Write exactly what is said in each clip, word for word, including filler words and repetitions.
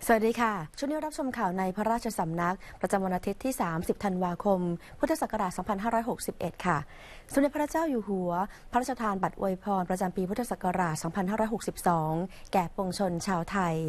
สวัสดีค่ะช่วงนี้รับชมข่าวในพระราชสำนักประจำวันอาทิตย์ที่สามสิบธันวาคมพุทธศักราชสองพันห้าร้อยหกสิบเอ็ดค่ะสมเด็จพระเจ้าอยู่หัวพระราชทานบัตรอวยพรประจำปีพุทธศักราชสองพันห้าร้อยหกสิบสองแก่ปวงชนชาวไทย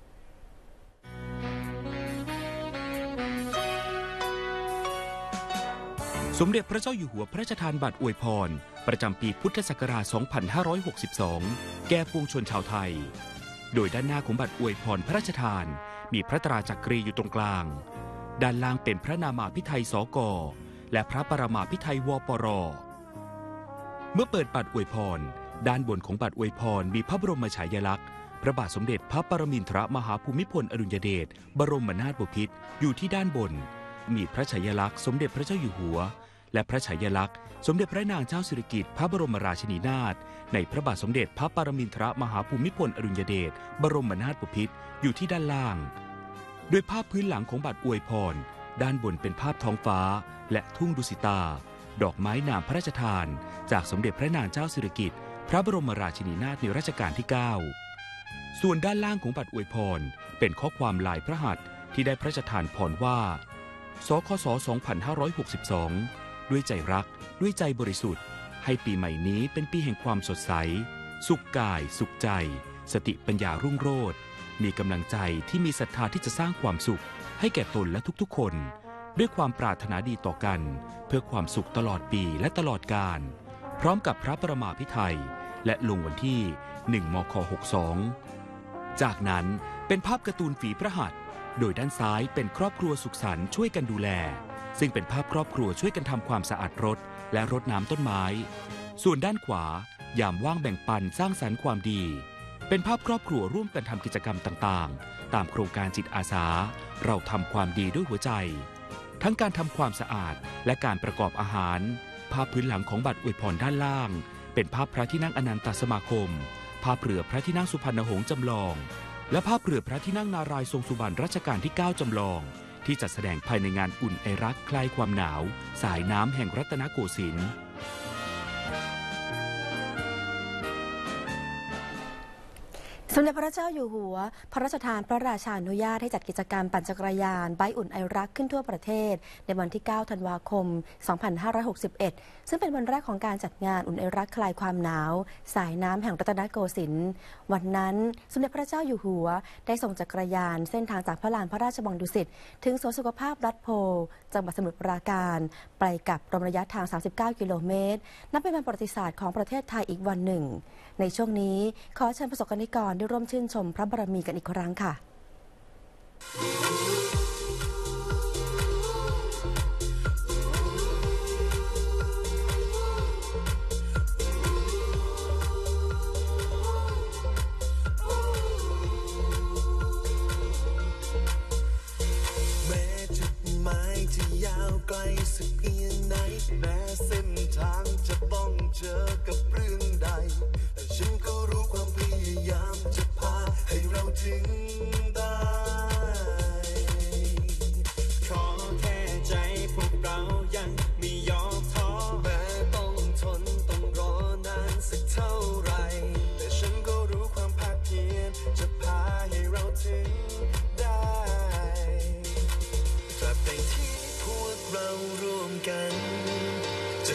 สมเด็จพระเจ้าอยู่หัวพระราชทานบัตรอวยพรประจำปีพุทธศักราชสองพันห้าร้อยหกสิบสองแก่ปวงชนชาวไทยโดยด้านหน้าของบัตรอวยพรพระราชทานมีพระตราจักรีอยู่ตรงกลางด้านล่างเป็นพระนามาภิไธยสก.และพระปรมาภิไธยวปร.เมื่อเปิดบัตรอวยพรด้านบนของบัตรอวยพรมีพระบรมฉายาลักษณ์พระบาทสมเด็จพระปรมินทรมหาภูมิพลอดุลยเดชบรมนาถบพิตรอยู่ที่ด้านบนมีพระฉายาลักษณ์สมเด็จพระเจ้าอยู่หัวและพระฉายาลักษณ์สมเด็จพระนางเจ้าสิริกิติ์พระบรมราชินีนาถในพระบาทสมเด็จพระปรมินทรมหาภูมิพลอดุลยเดชบรมนาถบพิตรอยู่ที่ด้านล่างโดยภาพพื้นหลังของบัตรอวยพรด้านบนเป็นภาพท้องฟ้าและทุ่งดุสิตาดอกไม้นามพระราชทานจากสมเด็จพระนางเจ้าสิริกิติ์พระบรมราชินีนาถในรัชกาลที่เก้าส่วนด้านล่างของบัตรอวยพรเป็นข้อความลายพระหัตถ์ที่ได้พระราชทานพรว่าสคศสองพันห้าร้อยหกสิบสองด้วยใจรักด้วยใจบริสุทธิ์ให้ปีใหม่นี้เป็นปีแห่งความสดใสสุขกายสุขใจสติปัญญารุ่งโรจน์มีกำลังใจที่มีศรัทธาที่จะสร้างความสุขให้แก่ตนและทุกๆคนด้วยความปรารถนาดีต่อกันเพื่อความสุขตลอดปีและตลอดกาลพร้อมกับพระปรมาภิไธยและลงวันที่หนึ่งมคหกสิบสองจากนั้นเป็นภาพการ์ตูนฝีพระหัตถ์โดยด้านซ้ายเป็นครอบครัวสุขสันต์ช่วยกันดูแลซึ่งเป็นภาพครอบครัวช่วยกันทำความสะอาดรถและรดน้ำต้นไม้ส่วนด้านขวายามว่างแบ่งปันสร้างสรรค์ความดีเป็นภาพครอบครัวร่วมกันทำกิจกรรมต่างๆตามโครงการจิตอาสาเราทำความดีด้วยหัวใจทั้งการทำความสะอาดและการประกอบอาหารภาพพื้นหลังของบัตรอวยพรด้านล่างเป็นภาพพระที่นั่งอนันตสมาคมภาพเรือพระที่นั่งสุพรรณหงษ์จำลองและภาพเรือพระที่นั่งนารายณ์ทรงสุบรรณรัชกาลที่เก้าจำลองที่จัดแสดงภายในงานอุ่นไอรักคลายความหนาวสายน้ำแห่งรัตนโกสินทร์สมเด็จพระเจ้าอยู่หัวพระราชทานพระราชานุญาตให้จัดกิจกรรมปั่นจักรยานใบอุ่นไอรักขึ้นทั่วประเทศในวันที่เก้าธันวาคมสองพันห้าร้อยหกสิบเอ็ดซึ่งเป็นวันแรกของการจัดงานอุ่นไอรักคลายความหนาวสายน้ำแห่งรัตนโกสินทร์วันนั้นสมเด็จพระเจ้าอยู่หัวได้ส่งจักรยานเส้นทางจากพระลานพระราชวังดุสิตถึงสวนสุขภาพรัฐโพจังหวัดสมุทรปราการไปกับรวมระยะทางสามสิบเก้ากิโลเมตรนับเป็นวันประวัติศาสตร์ของประเทศไทยอีกวันหนึ่งในช่วงนี้ขอเชิญประสบกนิกรได้ร่วมชื่นชมพระบารมีกันอีกครั้งค่ะแม้จุดหมายจะยาวไกลสักเพียงไหนแม้เส้นทางจะต้องเจอกับเรื่องใดแต่ฉันก็รู้ความพยายามจะพาให้เราถึงได้ขอแค่ใจพวกเรายังไม่ยอมท้อแม้ต้องทนต้องรอนานสักเท่าไรแต่ฉันก็รู้ความภาคเพียรจะพาให้เราถึงได้ตราบใดที่พวกเราร่วมกันจะ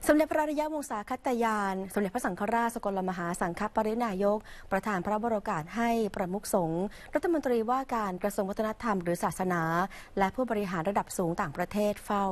สมเด็จพระอริยวงศาคัตยานสมเด็จพระสังฆราชสกลมหาสังฆปรินายกประธานพระบรมโอกาสให้ประมุขสงฆ์รัฐมนตรีว่าการกระทรวงวัฒนธรรมหรือศาสนาและผู้บริหารระดับสูงต่างประเทศเฝ้า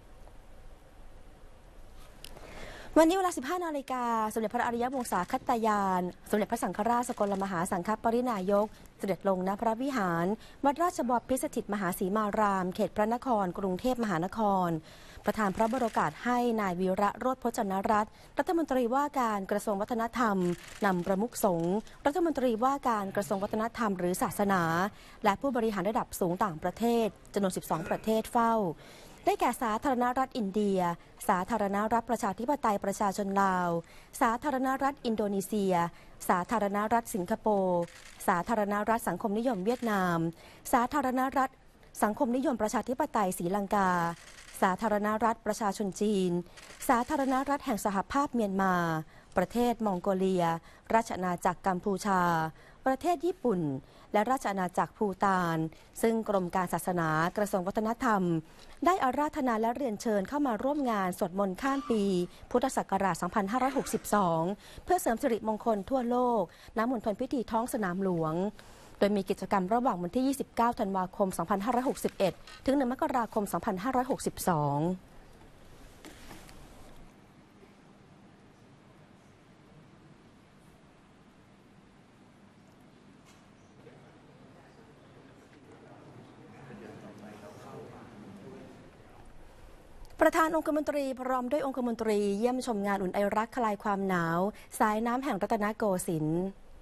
วันนี้เวลา สิบห้า นาฬิกาสมเด็จพระอริยวงศาคัตยานสมเด็จพระสังฆราชสกลมหาสังฆปรินายกเสด็จลงณพระวิหารวัดราชบพิตรสถิตมหาสีมารามเขตพระนครกรุงเทพมหานครประธานพระบรมโอกาสให้นายวีระโรจน์พจนรัตน์รัฐมนตรีว่าการกระทรวงวัฒนธรรมนำประมุขสงฆ์รัฐมนตรีว่าการกระทรวงวัฒนธรรมหรือศาสนาและผู้บริหารระดับสูงต่างประเทศจำนวน สิบสอง ประเทศเฝ้าได้แก่สาธารณรัฐอินเดียสาธารณรัฐประชาธิปไตยประชาชนลาวสาธารณรัฐอินโดนีเซียสาธารณรัฐสิงคโปร์สาธารณรัฐสังคมนิยมเวียดนามสาธารณรัฐสังคมนิยมประชาธิปไตยศรีลังกาสาธารณรัฐประชาชนจีนสาธารณรัฐแห่งสหภาพเมียนมาประเทศมองโกเลียราชอาณาจักรกัมพูชาประเทศญี่ปุ่นและราชอาณาจักรภูฏานซึ่งกรมการศาสนากระทรวงวัฒนธรรมได้อาราธนาและเรียนเชิญเข้ามาร่วมงานสวดมนต์ข้ามปีพุทธศักราช สองพันห้าร้อยหกสิบสอง เพื่อเสริมสิริมงคลทั่วโลกณมณฑลพิธีท้องสนามหลวงโดยมีกิจกรรมระหว่างวันที่ ยี่สิบเก้า ธันวาคม สองพันห้าร้อยหกสิบเอ็ด ถึง หนึ่ง มกราคม สองพันห้าร้อยหกสิบสองประธานองคมนตรีพร้อมด้วยองคมนตรีเยี่ยมชมงานอุ่นไอรักคลายความหนาวสายน้ำแห่งรัตนโกสินทร์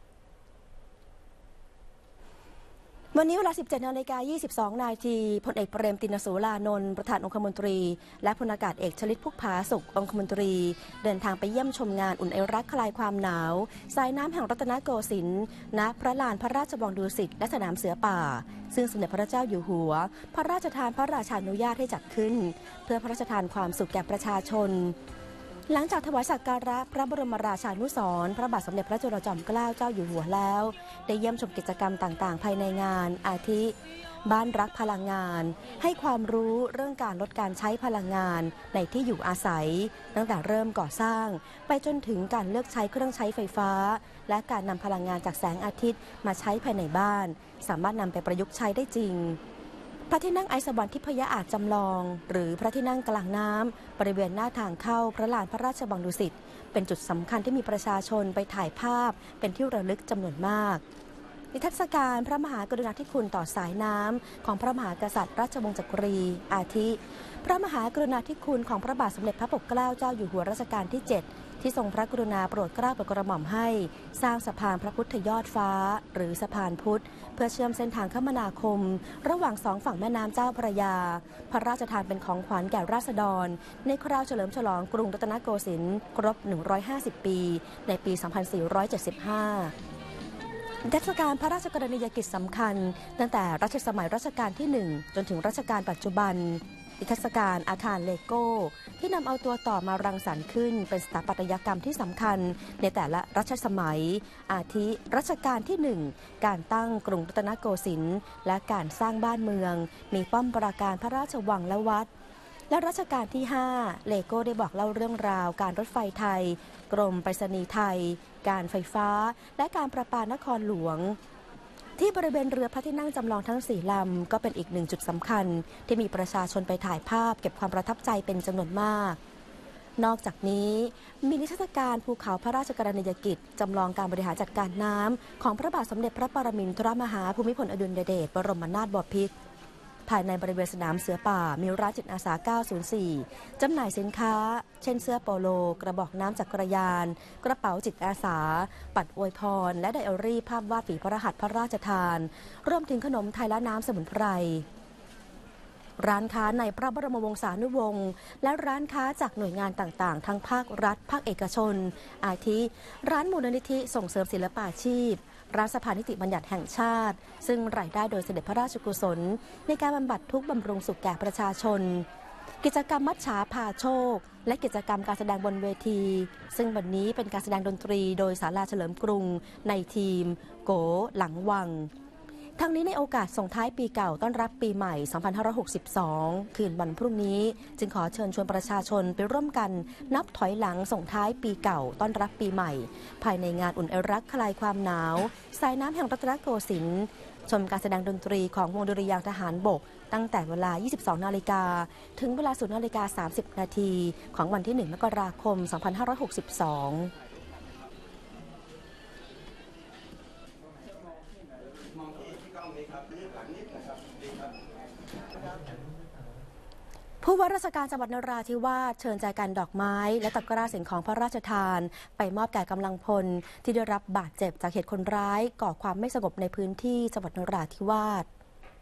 วันนี้เวลา สิบเจ็ด นาฬิกา ยี่สิบสอง นาทีพลเอกเปรมติณสูลานนท์ประธานองคมนตรีและพลอากาศเอกชลิตพุกผาสุของคมนตรีเดินทางไปเยี่ยมชมงานอุ่นไอรักคลายความหนาวสายน้ำแห่งรัตนโกสินทร์ณพระลานพระราชวังดุสิตและสนามเสือป่าซึ่งสมเด็จพระเจ้าอยู่หัวพระราชทานพระราชานุญาตให้จัดขึ้นเพื่อพระราชทานความสุขแก่ประชาชนหลังจากถวายสักการะพระบรมราชานุสรณ์พระบาทสมเด็จพระจุลจอมเกล้าเจ้าอยู่หัวแล้วได้เยี่ยมชมกิจกรรมต่างๆภายในงานอาทิบ้านรักพลังงานให้ความรู้เรื่องการลดการใช้พลังงานในที่อยู่อาศัยตั้งแต่เริ่มก่อสร้างไปจนถึงการเลือกใช้เครื่องใช้ไฟฟ้าและการนำพลังงานจากแสงอาทิตย์มาใช้ภายในบ้านสามารถนำไปประยุกต์ใช้ได้จริงพระที่นั่งไอสวรรค์ทิพยอาจจำลองหรือพระที่นั่งกลางน้ำบริเวณหน้าทางเข้าพระลานพระราชวังดุสิตเป็นจุดสำคัญที่มีประชาชนไปถ่ายภาพเป็นที่ระลึกจำนวนมากนิทรรศการพระมหากรุณาธิคุณต่อสายน้ำของพระมหากษัตริย์ราชวงศ์จักรีอาทิพระมหากรุณาธิคุณของพระบาทสมเด็จพระปกเกล้าเจ้าอยู่หัวรัชกาลที่เจ็ดที่ทรงพระกรุณาโปรดเกล้าโปรดกระหม่อมให้สร้างสะพานพระพุทธยอดฟ้าหรือสะพานพุทธเพื่อเชื่อมเส้นทางคมนาคมระหว่างสองฝั่งแม่น้ำเจ้าพระยาพระราชทานเป็นของขวัญแก่ราษฎรในคราวเฉลิมฉลองกรุงรัตนโกสินทร์ครบหนึ่งร้อยห้าสิบปีในปี สองพันสี่ร้อยเจ็ดสิบห้าเทศกาลพระราชกรณียกิจสำคัญตั้งแต่รัชสมัยรัชกาลที่หนึ่งจนถึงรัชกาลปัจจุบันนิทรรศการอาคารเลโก้ที่นำเอาตัวต่อมารังสรรค์ขึ้นเป็นสถาปัตยกรรมที่สำคัญในแต่ละรัชสมัยอาทิรัชกาลที่หนึ่งการตั้งกรุงรัตนโกสินทร์และการสร้างบ้านเมืองมีป้อมปราการพระราชวังและวัดและรัชกาลที่ห้าเลโก้ได้บอกเล่าเรื่องราวการรถไฟไทยกรมไปรษณีย์ไทยการไฟฟ้าและการประปานครหลวงที่บริเวณเรือพระที่นั่งจำลองทั้งสี่ลำก็เป็นอีกหนึ่งจุดสำคัญที่มีประชาชนไปถ่ายภาพเก็บความประทับใจเป็นจำนวนมากนอกจากนี้มีนิทรรศการภูเขาพระราชกรณียกิจจำลองการบริหารจัดการน้ำของพระบาทสมเด็จพระปรมินทรมหาภูมิพลอดุลยเดชบรมนาถบพิตรภายในบริเวณสนามเสือป่ามีร้านจิตอาสาเก้าศูนย์สี่จำหน่ายสินค้าเช่นเสื้อโปโลกระบอกน้ำจักรยานกระเป๋าจิตอาสาปัดอวยพรและไดอารี่ภาพวาดฝีพระหัตถ์พระราชทานรวมถึงขนมไทยและน้ำสมุนไพรร้านค้าในพระบรมวงศานุวงศ์และร้านค้าจากหน่วยงานต่างๆทั้งภาครัฐภาคเอกชนอาทิร้านมูลนิธิส่งเสริมศิลปาชีพร้านสภานิติบัญญัติแห่งชาติซึ่งรายได้โดยเสด็จพระราชกุศลในการบำบัดทุกข์บำรุงสุขแก่ประชาชนกิจกรรมมัจฉาพาโชคและกิจกรรมการแสดงบนเวทีซึ่งวันนี้เป็นการแสดงดนตรีโดยศาลาเฉลิมกรุงในทีมโกหลังวังทั้งนี้ในโอกาสส่งท้ายปีเก่าต้อนรับปีใหม่ สองพันห้าร้อยหกสิบสอง คืนวันพรุ่งนี้จึงขอเชิญชวนประชาชนไปร่วมกันนับถอยหลังส่งท้ายปีเก่าต้อนรับปีใหม่ภายในงานอุ่นไอรักคลายความหนาวสายน้ำแห่งรัตนโกสินทร์ชมการแสดงดนตรีของวงดุริยางค์ทหารบกตั้งแต่เวลา ยี่สิบสองนาฬิกาถึงเวลา ศูนย์นาฬิกาสามสิบนาทีของวันที่ หนึ่งมกราคม สองพันห้าร้อยหกสิบสองผู้ว่าราชการจังหวัดนราธิวาสเชิญใจกันดอกไม้และตะกร้าสิ่งของพระราชทานไปมอบแก่กำลังพลที่ได้รับบาดเจ็บจากเหตุคนร้ายก่อความไม่สงบในพื้นที่จังหวัดนราธิวาส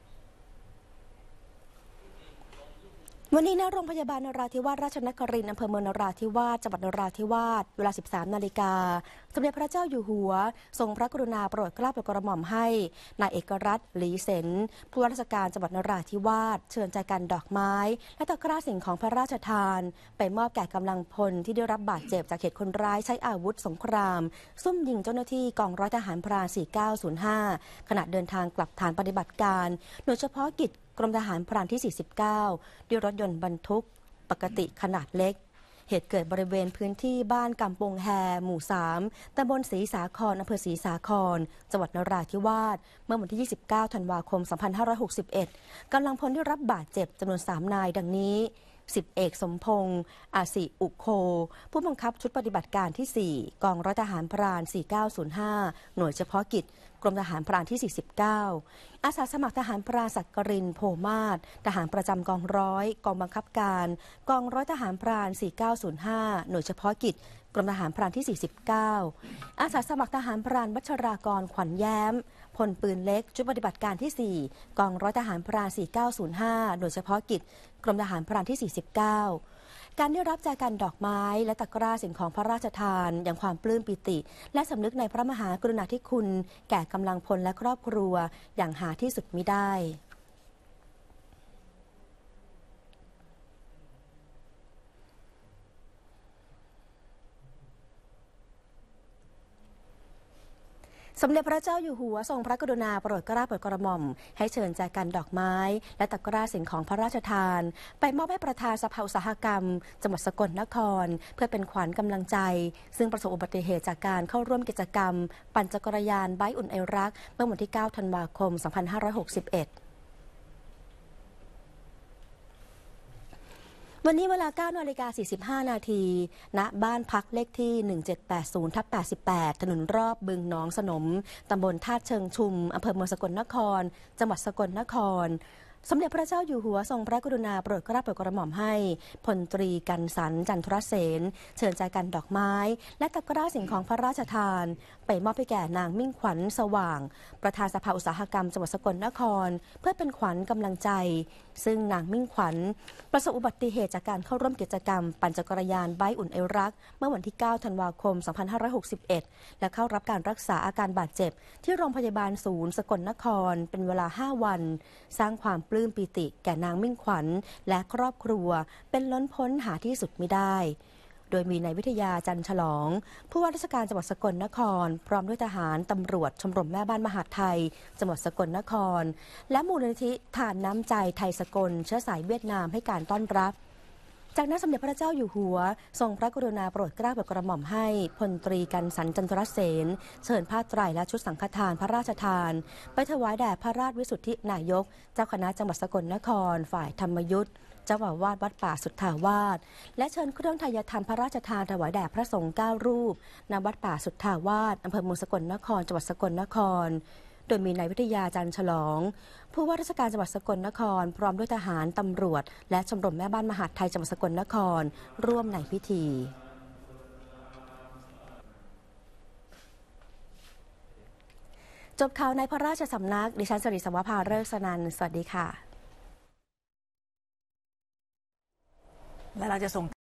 วันนี้ณโรงพยาบาลนราธิวาสราชนครินทร์อำเภอเมืองนราธิวาสจังหวัดนราธิวาสเวลา สิบสามนาฬิกาสมเด็จพระเจ้าอยู่หัวทรงพระกรุณาโปรดเกล้าโปรดกระหม่อมให้นายเอกรัตน์หลีเซนผู้ว่าราชการจังหวัดนราธิวาสเชิญใจกันดอกไม้และตะกร้าสิ่งของพระราชทานไปมอบแก่กำลังพลที่ได้รับบาดเจ็บจากเหตุคนร้ายใช้อาวุธสงครามซุ่มยิงเจ้าหน้าที่กองร้อยทหารพรานสี่เก้าศูนย์ห้าขณะเดินทางกลับฐานปฏิบัติการโดยเฉพาะกิจกรมทหารพรานที่สี่สิบเก้าด้วยรถยนต์บรรทุกปกติขนาดเล็กเหตุเกิดบริเวณพื้นที่บ้านกำปงแฮหมู่สามตำบลศรีสาครอำเภอศรีสาครจังหวัดนราธิวาสเมื่อวันที่ยี่สิบเก้าธันวาคมสองพันห้าร้อยหกสิบเอ็ดกำลังพลที่รับบาดเจ็บจำนวนสามนายดังนี้สิบเอกสมพงษ์อาศิอุโคผู้บังคับชุดปฏิบัติการที่สี่กองร้อยทหารพรานสี่เก้าศูนย์ห้าหน่วยเฉพาะกิจกรมทหารพรานที่สี่สิบเก้าอาสาสมัครทหารพรานสักกรินโพมาศทหารประจำกองร้อยกองบังคับการกองร้อยทหารพรานสี่เก้าศูนย์ห้าหน่วยเฉพาะกิจกรมทหารพรานที่สี่สิบเก้าอาสาสมัครทหารพรานวัชรากรขวัญแย้มพลปืนเล็กชุดปฏิบัติการที่สี่กองร้อยทหารพรานสี่เก้าศูนย์ห้าหน่วยเฉพาะกิจกรมทหารพรานที่สี่สิบเก้าการได้รับแจกันดอกไม้และตะกร้าสิ่งของพระราชทานอย่างความปลื้มปิติและสำนึกในพระมหากรุณาธิคุณแก่กำลังพลและครอบครัวอย่างหาที่สุดมิได้สมเด็จพระเจ้าอยู่หัวทรงพระกรุณาโปรดเกล้าโปรดกระหม่อมให้เชิญแจกันดอกไม้และตะกร้าสิ่งของพระราชทานไปมอบให้ประธานสภาอุตสาหกรรมจังหวัดสกลนครเพื่อเป็นขวัญกำลังใจซึ่งประสบอุบัติเหตุจากการเข้าร่วมกิจกรรมปั่นจักรยานไบค์อุ่นไอรักเมื่อวันที่เก้าธันวาคมสองพันห้าร้อยหกสิบเอ็ดวันนี้เวลา เก้านาฬิกาสี่สิบห้านาทีณบ้านพักเลขที่ หนึ่งเจ็ดแปดศูนย์ทับแปดสิบแปด ถนนรอบบึงหนองสนมตำบลธาตุเชิงชุมอำเภอเมืองสกลนครจังหวัดสกลนครสมเด็จพระเจ้าอยู่หัวทรงพระกรุณาโปรดเกล้าโปรดกระหม่อมให้พลตรีกันสันจันทรเสนเชิญใจกันดอกไม้และตะกร้าสิ่งของพระราชทานไปมอบให้แก่นางมิ่งขวัญสว่างประธานสภาอุตสาหกรรมจังหวัดสกลนครเพื่อเป็นขวัญกำลังใจซึ่งนางมิ่งขวัญประสบอุบัติเหตุจากการเข้าร่วมกิจกรรมปั่นจักรยานไบค์อุ่นไอรักเมื่อวันที่เก้าธันวาคมสองพันห้าร้อยหกสิบเอ็ดและเข้ารับการรักษาอาการบาดเจ็บที่โรงพยาบาลศูนย์สกลนครเป็นเวลาห้าวันสร้างความปลื้มปิติแก่นางมิ่งขวัญและครอบครัวเป็นล้นพ้นหาที่สุดมิได้โดยมีนายวิทยาจันฉลองผู้ว่าราชการจังหวัดสกลนครพร้อมด้วยทหารตำรวจชมรมแม่บ้านมหาดไทยจังหวัดสกลนครและมูลนิธิทานน้ำใจไทยสกลเชื้อสายเวียดนามให้การต้อนรับจากนั้นสมเด็จพระเจ้าอยู่หัวทรงพระกรุณาโปรดเกล้าโปรดกระหม่อมให้พลตรีกันสันจันทรเสนเชิญผ้าไตรและชุดสังฆทานพระราชทานไปถวายแด่พระราชวิสุทธินายกเจ้าคณะจังหวัดสกลนครฝ่ายธรรมยุทธเจ้าอาวาสวัดป่าสุทธาวาสและเชิญเครื่องไทยธรรมพระราชทานถวายแด่พระสงฆ์เก้ารูปณวัดป่าสุทธาวาสอำเภอเมืองสกลนครจังหวัดสกลนครโดยมีนายวิทยาจันฉลองผู้ว่าราชการจังหวัดสกลนครพร้อมด้วยทหารตำรวจและชมรมแม่บ้านมหาดไทยจังหวัดสกลนครร่วมในพิธีจบข่าวในพระราชสำนักดิฉันสริศวภาฤกษ์สนันท์สวัสดีค่ะและเราจะส่ง